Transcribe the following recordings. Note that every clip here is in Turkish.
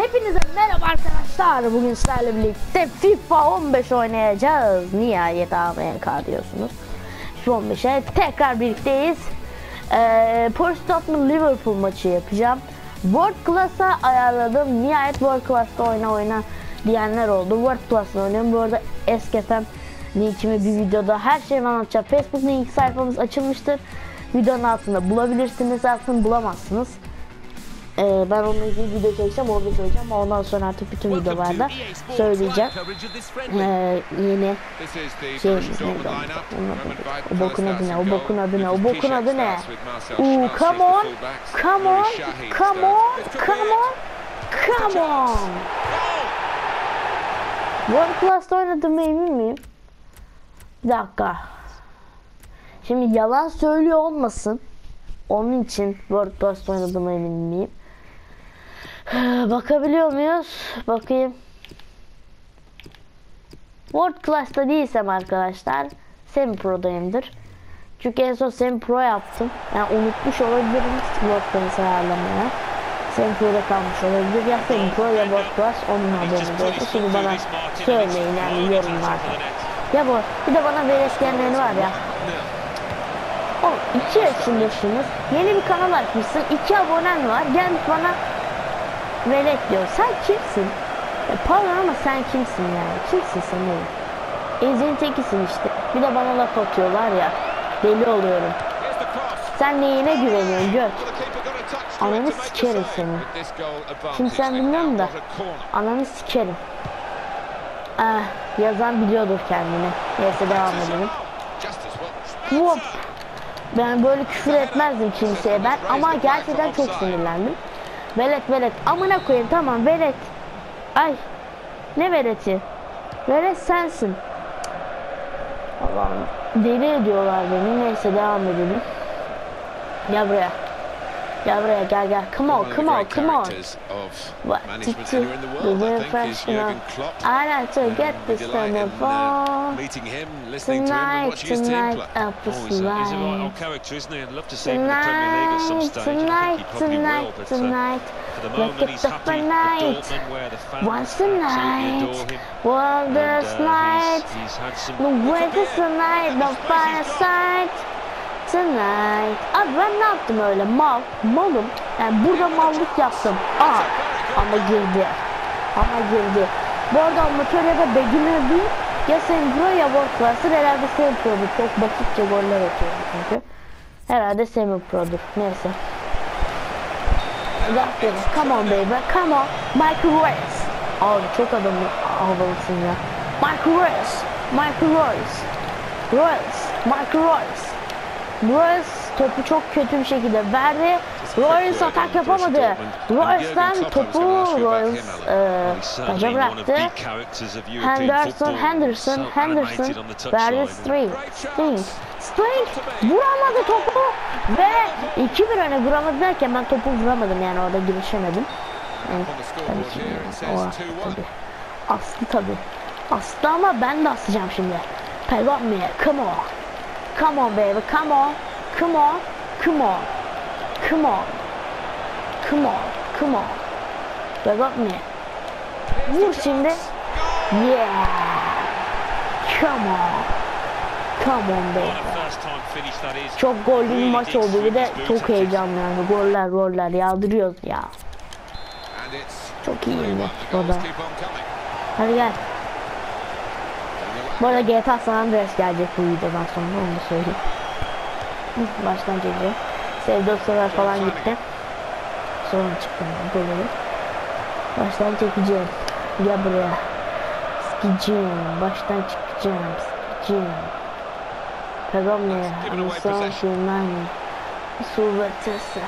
Hepinize merhaba arkadaşlar. Bugün sizlerle birlikte FIFA 15 oynayacağız. Nihayet AMK diyorsunuz. FIFA 15'e tekrar birlikteyiz. Borussia Dortmund Liverpool maçı yapacağım. World Class'a ayarladım. Nihayet World Class'ta oyna diyenler oldu. World Class'ta oynuyorum. Bu arada Eskefem linkimi bir videoda her şeyi anlatacağım. Facebook link sayfamız açılmıştır. Videonun altında bulabilirsiniz. Aslında bulamazsınız. Ben onunla ilgili video çekeceğim, orada söyleyeceğim. Ondan sonra artık bütün videolarda söyleyeceğim. Yeni şey neydi o bokun adı ne? O bokun adı ne? O bokun adı ne? Come on, come on, come on, come on, come on. World Class'ta oynadığımı emin miyim? Bir dakika. Şimdi yalan söylüyor olmasın. Onun için World Class'ta oynadığımı emin miyim? Bakabiliyor muyuz? Bakayım. World Class'ta değilsem arkadaşlar Semi Pro'dayımdır. Çünkü en son Semi Pro yaptım. Yani unutmuş olabilirim World Class ayarlamaya. Semi Pro'da kalmış olabilir. Ya Semi Pro ya World Class, onun haberiniz olsun. Şimdi bana söyleyin yani yorumlarda. Ya bu bir de bana vereşkenleri var ya. O 2 yaşındasınız. Yeni bir kanal açmışsın. 2 abonen var. Gelmiş bana velet diyor. Sen kimsin? Pardon ama sen kimsin yani? Kimsin sen oğlum? Ezin tekisin işte. Bir de bana laf atıyorlar ya. Deli oluyorum. Sen neyine güveniyorsun göt? Ananı sikerim seni. Şimdi sen bilmiyorum da ananı sikerim. Yazan biliyordur kendini. Neyse devam edelim. Hop. Ben böyle küfür etmezdim kimseye ben ama gerçekten çok sinirlendim. Velet amına koyayım, tamam velet. Ay ne veleti? Velet sensin. Allah'ım deli ediyorlar beni. Neyse devam edelim. Gel buraya. Gel buraya, gel. Come on. What to do? The real professional. I like to get this on the ball. Tonight, up the slide. Tonight. Look at the night. Once the night. Well, this night. The weather's the night. The fireside. Tonight. Abi ben ne yaptım öyle malım. Yani burada mallık yaptım. Ama girdi. Bu arada amatör ya da beginner değil. Ya Semi Pro ya World Class'tır. Herhalde Semi Pro'dur. Çok basitçe goller atıyorum çünkü. Herhalde Semi Pro'dur. Neyse. Come on baby. Come on. Michael Royce. Abi çok adamı havalısın ya. Michael Royce. Royce topu çok kötü bir şekilde verdi. Royce atak yapamadı. Royce'dan topu Royce taca bıraktı. Henderson verdi. String vuramadı topu ve 2-1 öne vuramadı derken ben topu vuramadım yani orada girişemedim. Yani, tabii ki yani, Aslı ama ben de asacağım şimdi. Pelotmaya, come on baby, come on. Pelotmaya. Vur şimdi. Yeah. Come on baby. Çok gollü bir maç oldu, bir de çok heyecanlı yani. Goller yağdırıyoruz ya. Çok iyi o da. Hadi gel. Bu arada GTA San Andreas gelecek bu videodan sonra, onu da söyleyeyim. Baştan çekeceğim. Sevdoslar falan gitti. Sorun çıktı böyle. Baştan çekeceğim. Gel buraya. Sikeceğim. Baştan çıkacağım. Pelotmaya. Anısan şundan. Suvatısı.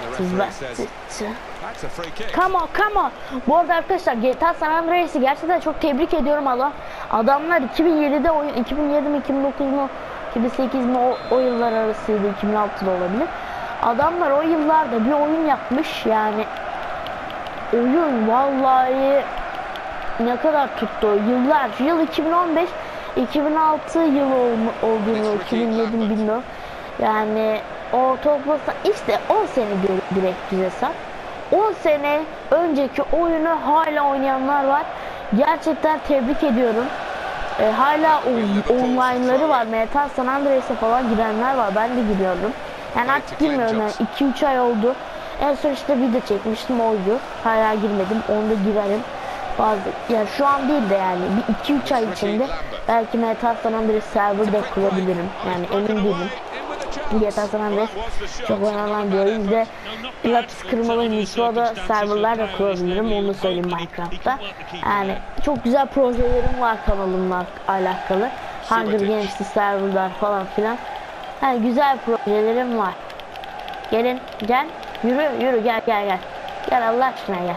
Come on. Bu arada arkadaşlar GTA San Andreas'ı gerçekten çok tebrik ediyorum Allah. Adamlar 2007'de oyun, 2007 mi 2009 mu 2008 mi o yıllar arasıydı, 2006'da olabilir. Adamlar o yıllarda bir oyun yapmış yani. Oyun vallahi ne kadar tuttu yıllar. Yıl 2015, 2006 yıl olduğunu, 2007 bilmiyorum. Yani o toplasa işte 10 sene direkt bize sat. 10 sene önceki oyunu hala oynayanlar var. Gerçekten tebrik ediyorum. Hala online'ları var. Metal San Andreas'e falan girenler var. Ben de giriyorum. Yani artık girmiyorum. Yani 2-3 ay oldu. En son işte video çekmiştim, oydu. Hala girmedim. Onda girerim. Yani şu an değil de yani bir 2-3 ay içinde belki Metal San Andreas serverda kurabilirim. Yani emin değilim. Metal San Andreas çok oynanan bir oyun. Bir de Pilates kırmalı Nisvo'da serverlar da kurabilirim. Onu söyleyeyim Minecraft'ta. Yani çok güzel projelerim var kanalımla alakalı. Hunger Games'li serverlar falan filan. Yani güzel projelerim var. Gelin, gel. Yürü, gel. Gel Allah aşkına gel.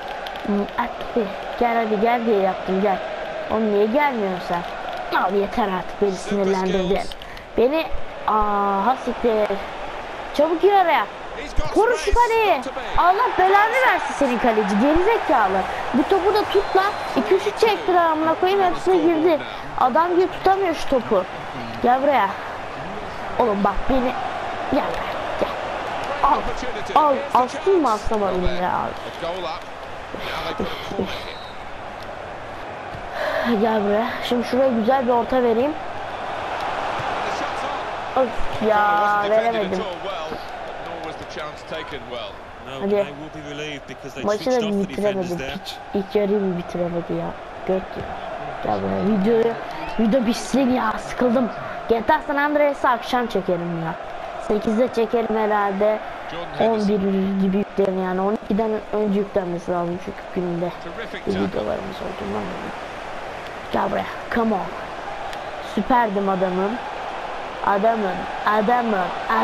Gel hadi gel diye yaptım, gel. Oğlum niye gelmiyorsun sen? Al yeter artık, beni sinirlendirdin. Beni hasiktir. Çabuk gir araya. Koru şu kaleyi. Allah belanı versin senin kaleci gerizekalı. Bu topu da tut lan. 2-3 çektir amına koyayım, hepsine girdi. Adam gibi tutamıyor şu topu. Gel buraya. Oğlum bak beni. Gel. Al. Astın mı aslamadım ya. Gel buraya. Şimdi şuraya güzel bir orta vereyim. Of ya, veremedim. Hadi. Maçı da bitiremedim. Hiç ilk yarıyı bir bitiremedi ya. Göt ya. Gel buraya. Video bitsin ya, sıkıldım. GTA San Andreas'ı akşam çekerim ya. 8'de çekerim herhalde. 11 gibi yüklerim yani. 12'den önce yüklenmesi lazım çünkü gününde videolarımız olduğundan dolayı. Gel buraya. Come on. Süperdim adamım. Adamım.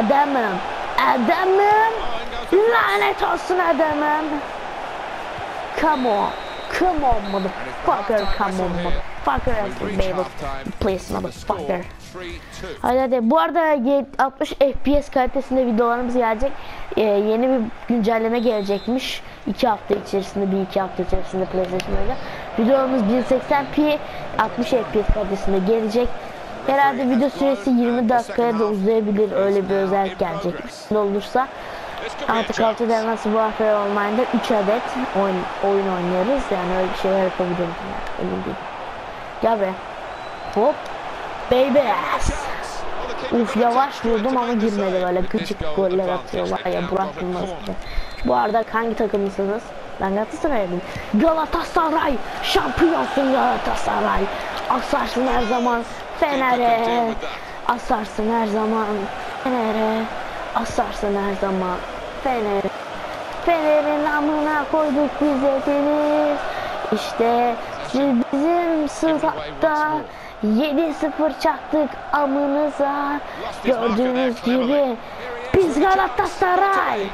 Lanet olsun adamım. Come on motherfucker. Baby. Please motherfucker. Hadi. Bu arada 60 FPS kalitesinde videolarımız gelecek. Yeni bir güncelleme gelecekmiş. 2 hafta içerisinde, 1-2 hafta içerisinde PlayStation'da. Videolarımız 1080p 60 FPS kalitesinde gelecek. Herhalde video süresi 20 dakikaya da uzayabilir, öyle bir özellik gelecek. Ne olursa artık 6 denmesi bu hafta Online'da 3 adet oyun oynarız, yani öyle bir şeyler yapabiliriz yani, emin değilim. Gel be. Hop. Baby. Uf, yavaş vurdum ama girmedi, böyle küçük goller atıyorlar ya, Burak Yılmaz gibi. Bu arada hangi takımlısınız? Ben Galatasaray'ım. Galatasaray şampiyonsun Galatasaray. Asarsın her zaman Fener'e. Asarsın her zaman Fener'e. Asarsın her zaman Fener'e. Fener'in amına koyduk biz hepimiz. İşte siz bizim statta 7-0 çaktık amınıza. Gördüğünüz gibi biz Galatasaray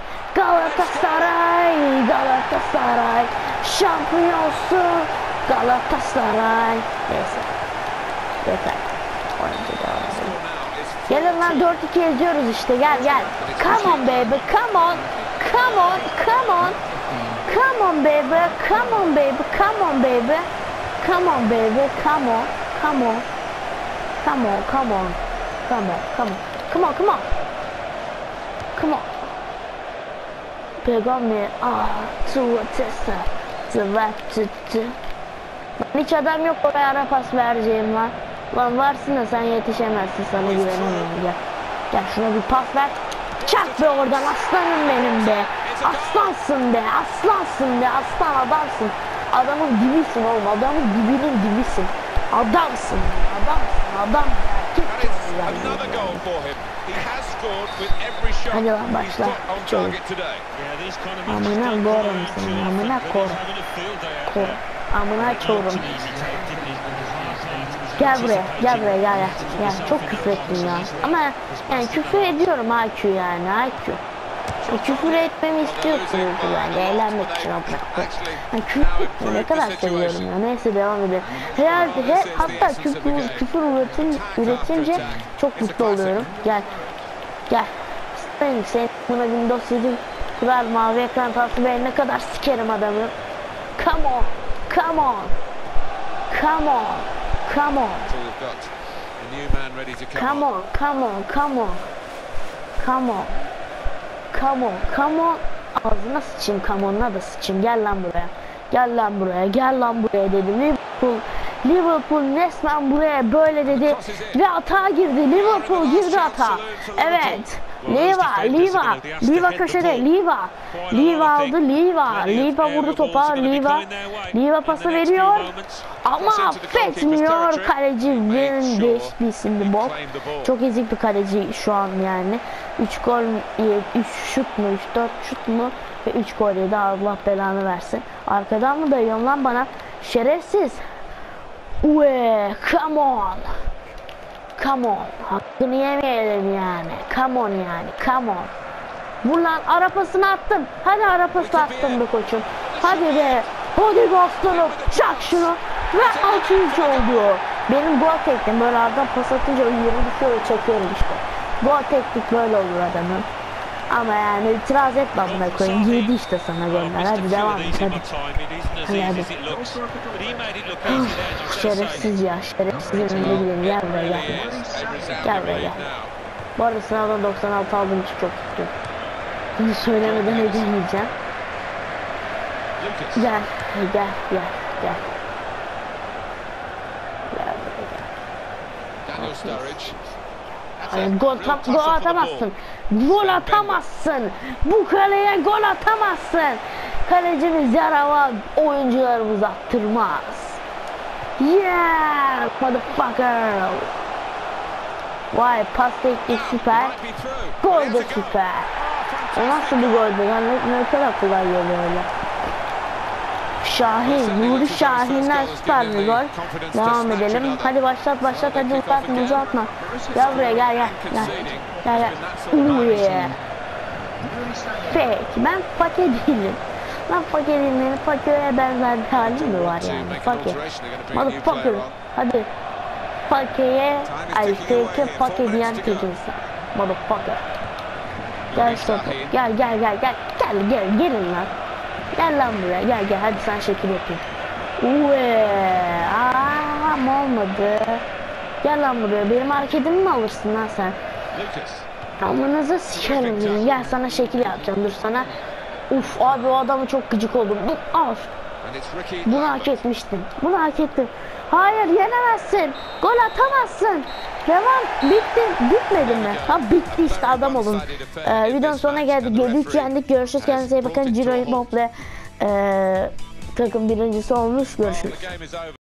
şampiyonsun Galatasaray. Neyse yeter. Gelin lan, 4-2 yazıyoruz işte, gel. Come on baby, come on Pegami tuvatesa zıvatıtı. Lan hiç adam yok oraya ara pas vereceğim lan. Lan varsın da sen yetişemezsin, sana güvenemiyorum. Gel şuna bir pas ver. Çak be oradan, aslanım benim be. Aslansın be, aslan adamsın. Adamın dibisin oğlum, adamın dibinin dibisin. Adamsın. Hadi lan başla. Amına korum seni, amına korum. Amına korum. Gel buraya, gel. Çok küfür ettim ya. Ama yani küfür ediyorum IQ yani, IQ. Küfür etmemi istiyorsunuz yani, eğlenmek için yani küfür etmeyi ne kadar seviyorum ya. Neyse devam edelim. Herhalde hatta küfür üretince çok mutlu oluyorum. Gel. Sen buna Windows 7 kurar, mavi ekran tatlı be, ne kadar sikerim adamı. Come on. Ağzına sıçayım, kamonuna da sıçayım. Gel lan buraya. Gel lan buraya. Gel lan buraya dedim. Liverpool resmen buraya böyle dedi ve atağa girdi. Liverpool girdi atağa. Evet. Liva köşede. Liva aldı. Liva vurdu topa. Liva pası veriyor. Ama affetmiyor kalecinin değiştiği bol. Çok ezik bir kaleci şu an yani. 3 gol, 3 şut mu, 3-4 şut mu ve 3 gol yedi. Allah belanı versin. Arkadan mı dayıyorsun lan bana? Şerefsiz. Come on. Hakkını yemeyelim yani. Come on. Vur lan, arapasını attım. Hadi arapası attım be koçum. Hadi be. Hadi bastırıp çak şunu. Ve 6. oldu. Benim gol tekniğim böyle aradan pas atınca o yeri düşüyor ve çekiyorum işte. Gol teknik böyle olur adamın. Ama yani itiraz etme buna koyayım. Girdi işte sana gönder. Hadi devam et hadi. Hadi. Şerefsiz ya. Şerefsizin önüne gidelim. Gel buraya. Gel. Bu arada sınavdan 96 aldığım için çok mutluyum. Bunu söylemeden edemeyeceğim. Gel. Gol atamazsın. Bu kaleye gol atamazsın. Kalecimiz yarava, oyuncularımız attırmaz. Yeah, motherfucker. Vay, pas teknik süper. Gol de süper. O nasıl bir goldü? Ne kadar kolay geliyor öyle. Nuri Şahin'den süper bir gol. Devam edelim. Hadi başlat hadi uzatma. Gel buraya gel. Fake. Ben fake değilim. Benim fake'e benzer bir halim mi var yani? Fake. Motherfucker. Hadi. Fake diyen tek insan. Motherfucker. Gel stopper. Gel. Gelin lan. Gel lan buraya. Gel. Hadi sen şekil yapayım. Olmadı. Gel lan buraya. Benim hareketimi mi alırsın lan sen? Amanıza sikerim. Gel sana şekil yapacağım. Dur sana. Uf abi, o adamı çok gıcık oldum. Al. Bunu hak etmiştin. Bunu hak ettin. Hayır, yenemezsin. Gol atamazsın. Devam. Bitmedi mi? Ha, bitti işte, adam olun. Videonun sonuna geldik. 7-3 yendik. Görüşürüz. Kendinize iyi bakın. Ciro Immobile takım birincisi olmuş. Görüşürüz.